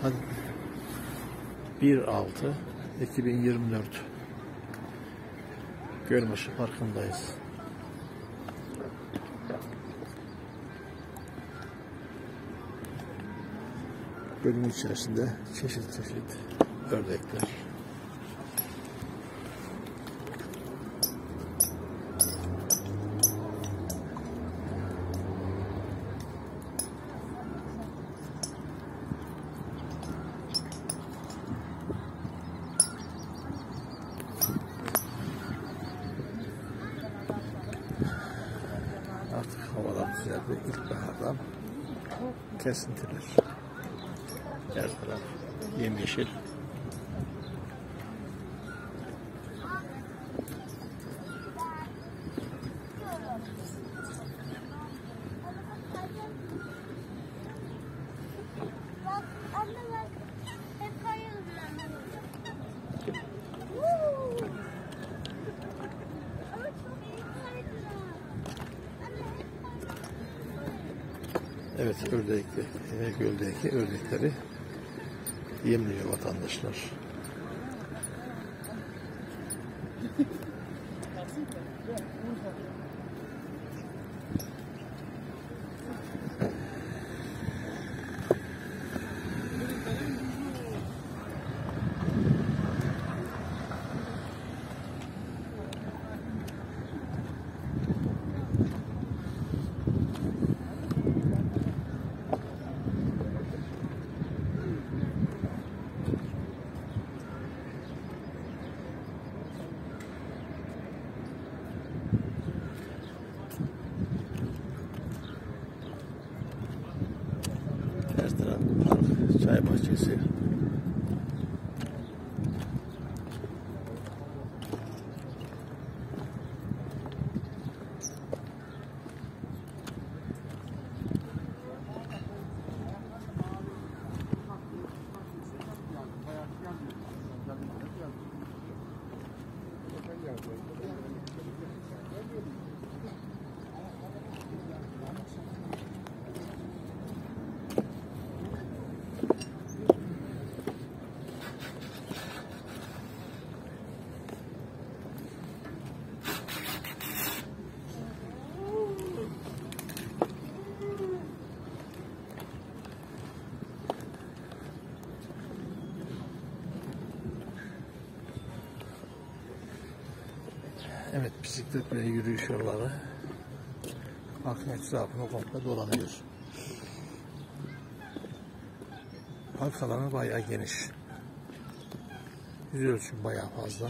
Hadi. 1.6.2024 Gölbaşı Parkı'ndayız. Gölün içerisinde çeşit çeşit ördekler. Artık havalar güzeldi. İlkbahardan kesintiler. Her taraf yemyeşil. Evet, göldeki ördekleri yemliyor vatandaşlar. Her taraf park, çay bahçesi. Evet, bisiklet ve yürüyüş yolları parkın etrafını komple dolanıyor. Park alanı bayağı geniş. Yüz ölçüm bayağı fazla.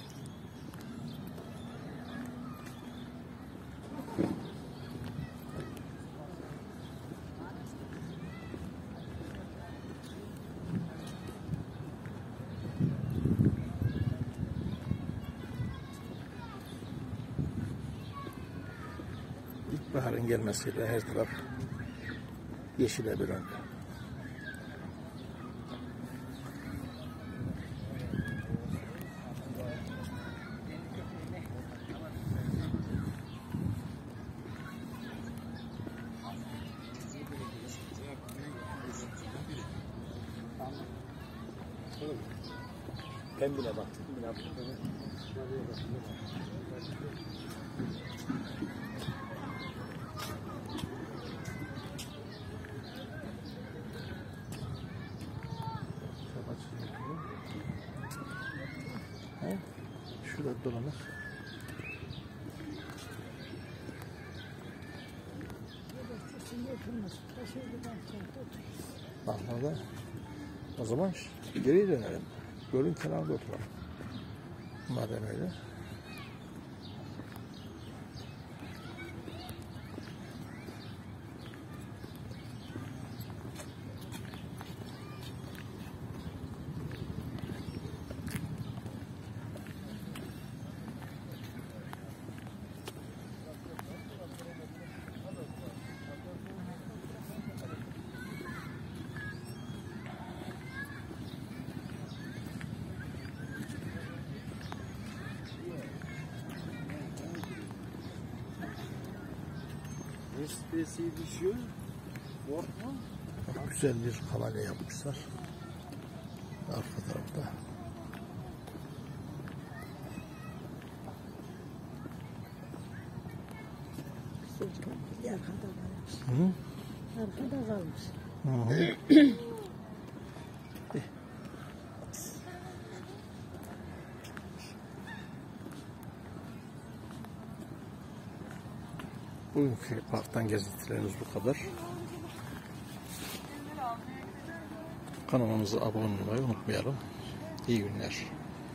İlkbaharın gelmesiyle her taraf yeşile büründü. Ben bile baktım. Şurada dolanır. Bak orada. O zaman geri dönelim. Gölün kenarında oturalım. Madem öyle. Respresi düşüyor. Korkma. Güzel bir kavalye yapmışlar. Arka tarafta. Arkada kalmış. Hı? Arkada kalmış. Hı. Bugünkü parktan gezintilerimiz bu kadar. Kanalımıza abone olmayı unutmayalım. İyi günler.